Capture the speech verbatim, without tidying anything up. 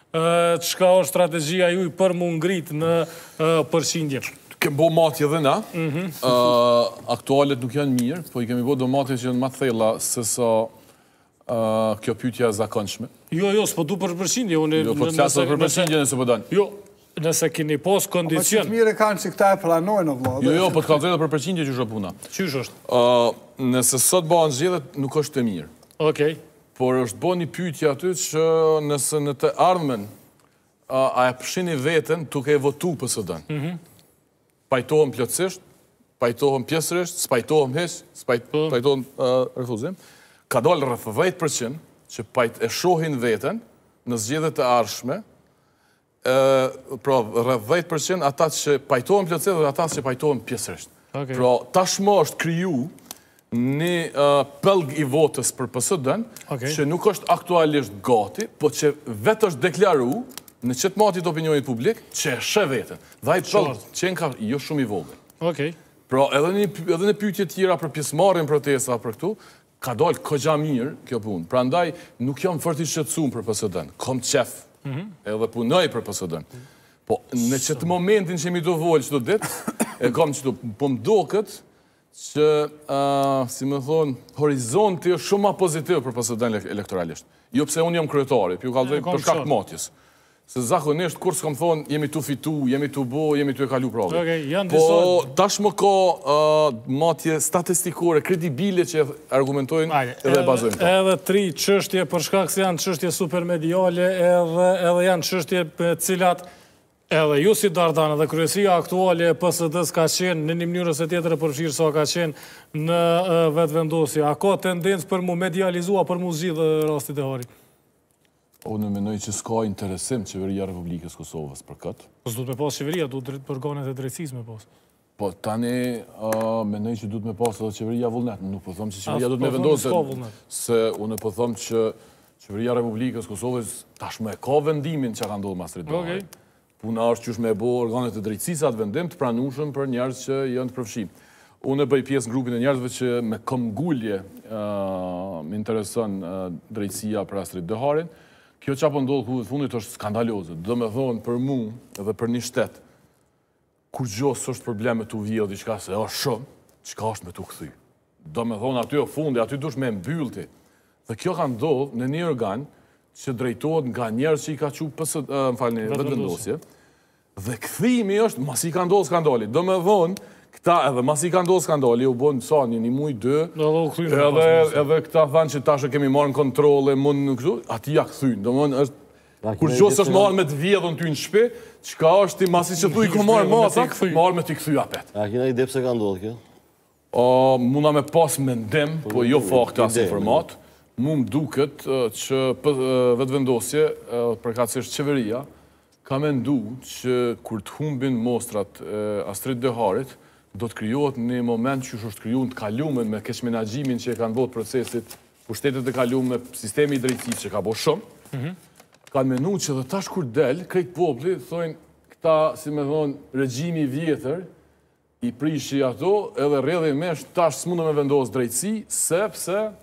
çka është strategjia juaj për mu ngrit në përqindje? Kemë bo matje dhe na. Aktualet nuk janë mirë, po i kemi bo do matje që janë ma thella se sa kjo pyetja e zakonshme. Jo, jo, s'po du për përqindje. Jo, po të flasë për përqindje nëse po danë. Jo, nëse keni pos kondicion. Po që të mire kanë që këta e planojnë, vlo. Jo, jo, po të kalëzojnë dhe për përqindje që shë puna. Qysh është? Nëse sot bëhen zgjedhjet, nuk është e mirë. Okej. Por është bo një pyetje aty që nëse në të ardhmen a e pëshini veten tuk e votu për së dënë. Pajtohem plotësisht, pajtohem pjesërisht, spajtohem heq, spajtohem refuzim. Ka dalë rreth dhjetë përqind që e shohin veten në zgjedhjet e ardhshme, pra rreth dhjetë përqind ata që pajtohen plotësisht dhe ata që pajtohen pjesërisht. Pra tashmë është kriju një pëlg i votës për P S D-n që nuk është aktualisht gati, po që vetë është deklaru në qëtë matit opinionit publik që e shë vetën. Dhe ajtë pëllë qenë ka jo shumë i vogël. Okej. Pra edhe në pyetje tjera për pjesëmarrjen protesta për këtu, ka dalë kogja mirë kjo punë. Pra ndaj nuk jam fort i shqetësuar për P S D-n. Kom qef edhe punoj për P S D-n. Po në qëtë momentin që mi të volë qëto ditë, e kam qëto, po më doket që, si me thonë, horizonti është shumë ma pozitiv për P S D-n elektoralisht. Jo pse unë jam kryetari, pju kalëzoj për shkak të matjes. Se zakonisht, kur s'kam thonë, jemi tu fitu, jemi tu bo, jemi tu e kalu prave. Po, tashmë ka matje statistikore, kredibile që argumentojnë edhe bazojnë. Edhe tri çështje për shkak se janë çështje supermediale, edhe janë çështje për cilat edhe ju si Dardan edhe kryesia aktuale e P S D-s ka qenë në një mënyrë ose tjetër e përfshirë sa ka qenë në vetëvendosje. A ka tendencë për mu medializua, për mu zgjidhë rastit e Harit? Unë menoj që s'ka interesim qeveria Republikës Kosovës për këtë. Po s'du të me pas qeveria, du të për organet e drejtësisë me pas. Po tani menoj që du të me pas edhe qeveria vullnet. Nuk po thëmë që qeveria du të me vendosë, se unë po thëmë që qeveria Republikës Kosovës tashmë e ka vendimin që ka ndodhë Masrit Dohaj. Puna është qysh me bo organet e drejtësisë atë vendim të pranushëm për njerëz që janë të përfshim. Unë e bëj pjesë në grupin e njerëzve që me këmbgulje më intereson drejtësia për Astrid Deharin. Kjo që apo ndodhë këtë fundit është skandaloze. Do me thonë për mu edhe për një shtet, kur gjosë është probleme të uvijë o diqka se është shumë, qka është me të këthy. Do me thonë aty o fundi, aty dush me mbyllti. Dhe kjo ka ndodhë në një organ që drejtojt nga njerës që i ka që pësë, më falni, vetëvendosje. Dhe këthimi është, mas i ka ndodhë skandali. Do me thonë, këta edhe mas i ka ndodhë skandali, u bënë sa një një muj dë, edhe këta thanë që tashë kemi marrë në kontrole, mund në kështu, ati ja këthynë. Do mënë është, kur gjosë është marrë me të vjedhën ty në shpi, qka është ti masi që tu i ku marrë masa, marrë me t'i këthy apet. A kina i dhe pse ka ndodhë kjo? Muna me pas mendim, po jo faktë asë informat, mu më duket që vetëvendosje, përkatësisht qeveria, ka me ndu që kur të humbin mostrat Astrid Deharit, do të kryohet një moment që është kryu në të kalumen me kesh menagjimin që e kanë botë procesit, pushtetet e kalume, sistemi i drejtësisë që ka bo shumë, kanë menu që dhe tash kur del, krejt popli, thojnë këta, si me thonë, regjimi vjetër, i prishi ato, edhe rrjedhin mesh, tash s'mundë me vendosë drejtësi, sepse